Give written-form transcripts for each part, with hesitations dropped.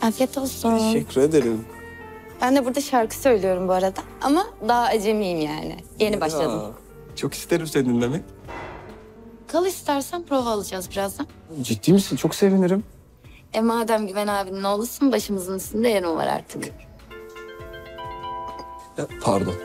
Afiyet olsun. Teşekkür ederim. Ben de burada şarkı söylüyorum bu arada. Ama daha acemiyim yani. Yeni başladım. Çok isterim seni dinlemek. Kal istersen prova alacağız birazdan. Ciddi misin? Çok sevinirim. Madem Güven abinin oğlusun başımızın üstünde yerin var artık. Ya, pardon.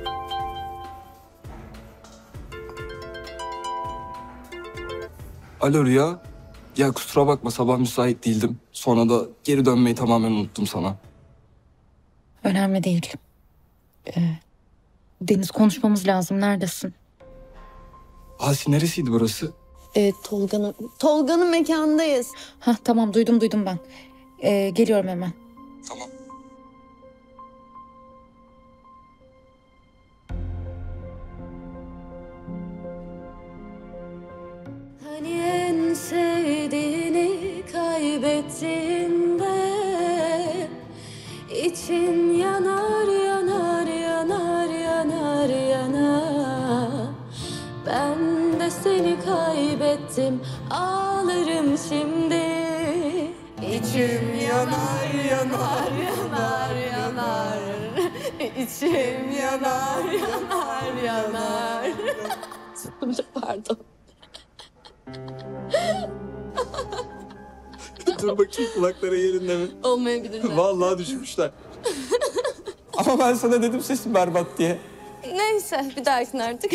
Alo Rüya. Ya kusura bakma sabah müsait değildim. Sonra da geri dönmeyi tamamen unuttum sana. Önemli değil. Deniz konuşmamız lazım. Neredesin? Asi neresiydi burası? Tolga'nın mekanındayız. Hah tamam duydum ben. Geliyorum hemen. Tamam. Hani en sevdiğini kaybettiğinde için yanar yanar yanar yanar yanar. Ben de seni kaybettim ağlarım şimdi. İçim yanar yanar yanar yanar. İçim yanar yanar yanar. Pardon. Dur bakayım kulakları yerinde mi? Olmayabilirler. Vallahi düşmüşler. Ama ben sana dedim sesim berbat diye. Neyse bir dahakine artık.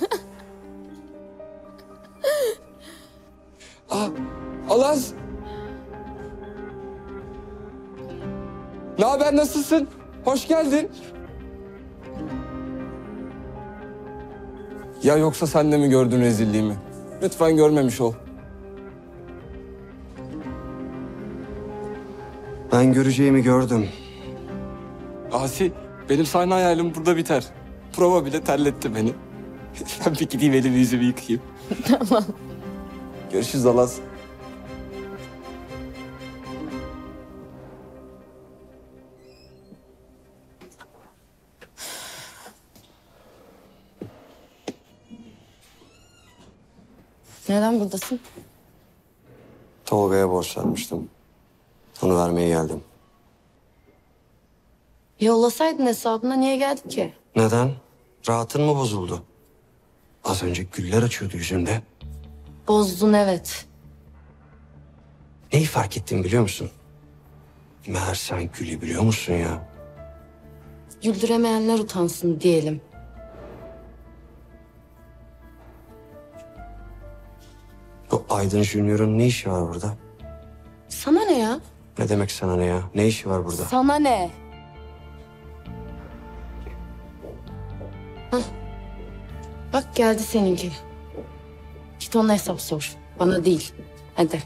Alaz. Ne haber, nasılsın? Hoş geldin. Ya yoksa sen de mi gördün rezilliğimi? Lütfen görmemiş ol. Ben göreceğimi gördüm. Asi, benim sahne hayalim burada biter. Prova bile terletti beni. Ben bir gideyim elimi yüzümü yıkayayım. Tamam. Görüşürüz Alaz. Neden buradasın? Tolga'ya borçlanmıştım. Onu vermeye geldim. Yollasaydın hesabına niye geldin ki? Neden? Rahatın mı bozuldu? Az önce güller açıyordu yüzünde. Bozdun evet. Neyi fark ettim biliyor musun? Meğer sen gülü biliyor musun ya? Güldüremeyenler utansın diyelim. Bu Aydın Junior'ın ne işi var burada? Sana ne ya? Ne demek sana ne ya? Ne işi var burada? Sana ne? Hah. Bak geldi seninki. Git ona hesap sor. Bana değil. Hadi.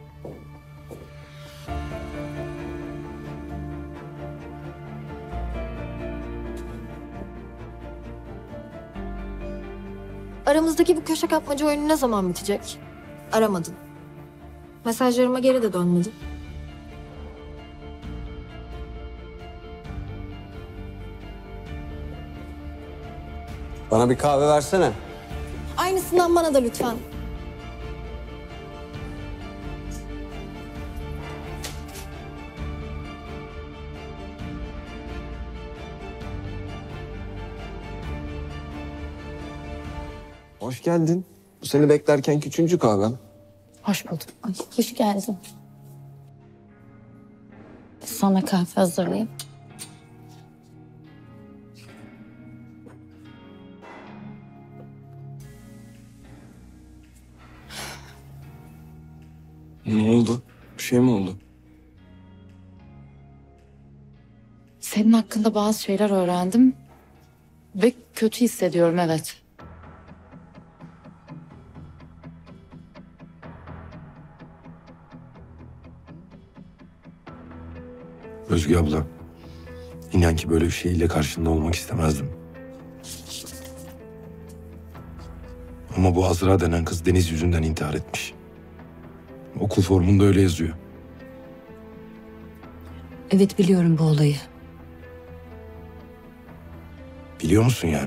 Aramızdaki bu köşe kapmaca oyunu ne zaman bitecek? Aramadın. Mesajlarıma geri de dönmedin. Bana bir kahve versene. Aynısından bana da lütfen. Hoş geldin. Bu seni beklerken üçüncü kahvem. Hoş bulduk. Ay, hoş geldin. Sana kahve hazırlayayım. Ne oldu? Bir şey mi oldu? Senin hakkında bazı şeyler öğrendim. Ve kötü hissediyorum evet. Özge abla, inan ki böyle bir şeyle karşında olmak istemezdim. Ama bu Azra denen kız Deniz yüzünden intihar etmiş. Okul formunda öyle yazıyor. Evet biliyorum bu olayı. Biliyor musun yani?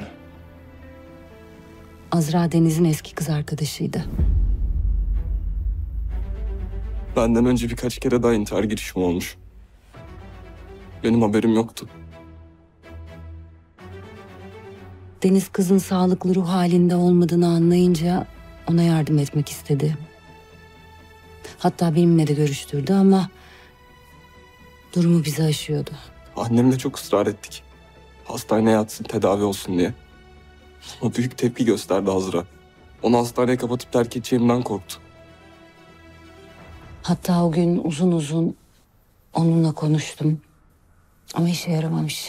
Azra Deniz'in eski kız arkadaşıydı. Benden önce birkaç kere daha intihar girişimi olmuş. Benim haberim yoktu. Deniz kızın sağlıklı ruh halinde olmadığını anlayınca ona yardım etmek istedi. Hatta benimle de görüştürdü ama durumu bizi aşıyordu. Annemle çok ısrar ettik. Hastaneye yatsın, tedavi olsun diye. O büyük tepki gösterdi Azra. Onu hastaneye kapatıp terk edeceğimden korktu. Hatta o gün uzun uzun onunla konuştum. Ama işe yaramamış.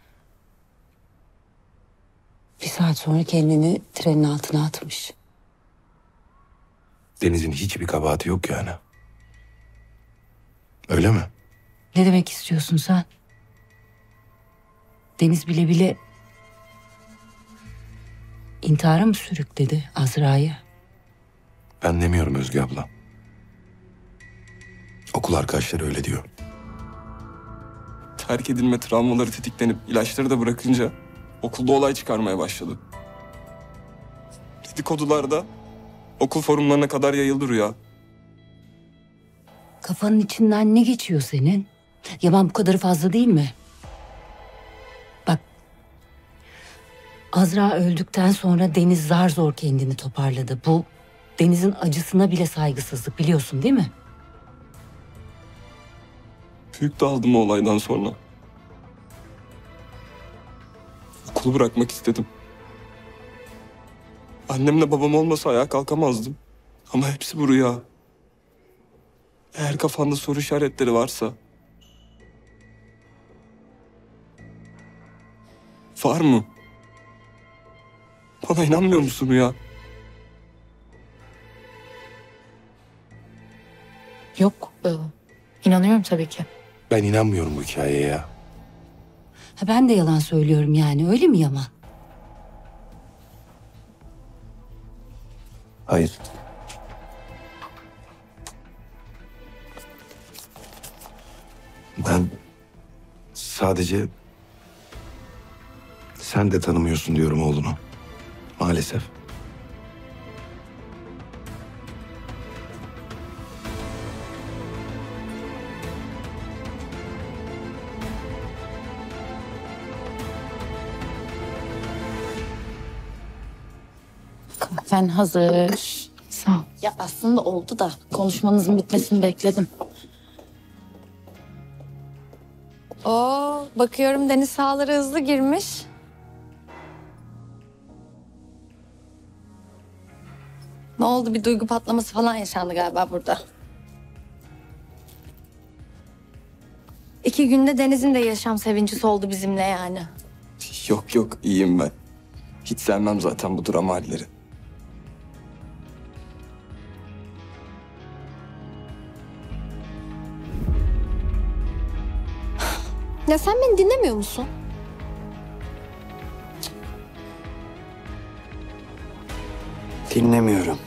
Bir saat sonra kendini trenin altına atmış. Deniz'in hiçbir kabahati yok yani. Öyle mi? Ne demek istiyorsun sen? Deniz bile bile intihara mı sürükledi Azra'yı? Ben demiyorum Özge abla. Okul arkadaşları öyle diyor. Terk edilme travmaları tetiklenip ilaçları da bırakınca okulda olay çıkarmaya başladı. Dedikodularda okul forumlarına kadar yayıldı rüya. Kafanın içinden ne geçiyor senin? Yaman bu kadarı fazla değil mi? Bak, Azra öldükten sonra Deniz zar zor kendini toparladı. Bu Deniz'in acısına bile saygısızlık, biliyorsun değil mi? Büyük dağıldım o olaydan sonra. Okulu bırakmak istedim. Annemle babam olmasa ayağa kalkamazdım. Ama hepsi bu rüya. Eğer kafanda soru işaretleri varsa... Var mı? Bana inanmıyor musun Rüya? Yok. İnanıyorum tabii ki. Ben inanmıyorum bu hikayeye ya. Ha, ben de yalan söylüyorum yani, öyle mi Yaman? Hayır. Ben sadece sen de tanımıyorsun diyorum oğlunu. Maalesef. Kahven hazır. Sağ ol. Ya aslında oldu da konuşmanızın bitmesini bekledim. Oo, bakıyorum deniz sahaları hızlı girmiş. Ne oldu, bir duygu patlaması falan yaşandı galiba burada. 2 günde Deniz'in de yaşam sevinci soldu bizimle yani. Yok yok, iyiyim ben. Hiç sevmem zaten bu drama halleri. Ya sen beni dinlemiyor musun? Dinlemiyorum.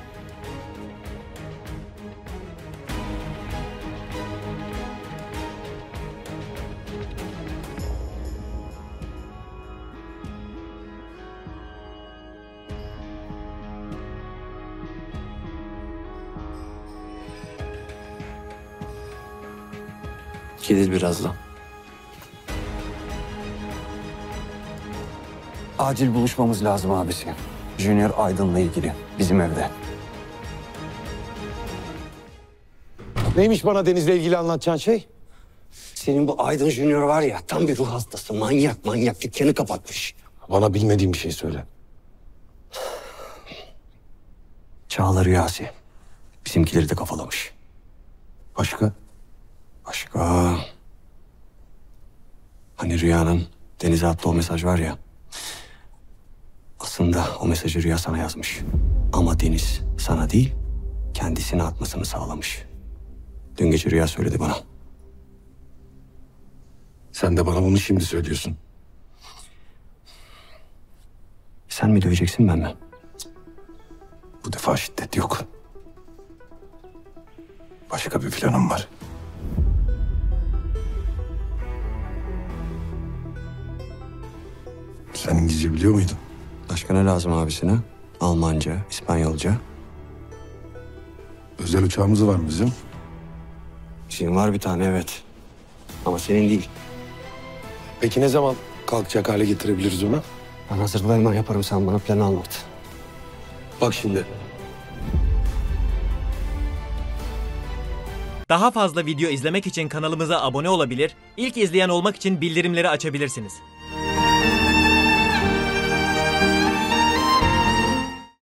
Gelir birazdan. Acil buluşmamız lazım abisi. Junior Aydın'la ilgili bizim evde. Neymiş bana Deniz'le ilgili anlatacağın şey? Senin bu Aydın Junior var ya, tam bir ruh hastası. Manyak dükkanı kapatmış. Bana bilmediğim bir şey söyle. Çağla rüyası. Bizimkileri de kafalamış. Başka? Başka... Hani Rüya'nın Deniz'e attığı o mesaj var ya. Aslında o mesajı Rüya sana yazmış. Ama Deniz sana değil, kendisine atmasını sağlamış. Dün gece Rüya söyledi bana. Sen de bana bunu şimdi söylüyorsun. Sen mi döveceksin, ben mi? Bu defa şiddet yok. Başka bir planım var. Sen İngilizce biliyor muydun? Başka ne lazım abisine? Almanca, İspanyolca. Özel uçağımız var bizim. Bizim var bir tane, evet. Ama senin değil. Peki ne zaman kalkacak hale getirebiliriz onu? Ben hazırlığı hemen yaparım, sen bana planı anlat. Bak şimdi. Daha fazla video izlemek için kanalımıza abone olabilir, ilk izleyen olmak için bildirimleri açabilirsiniz.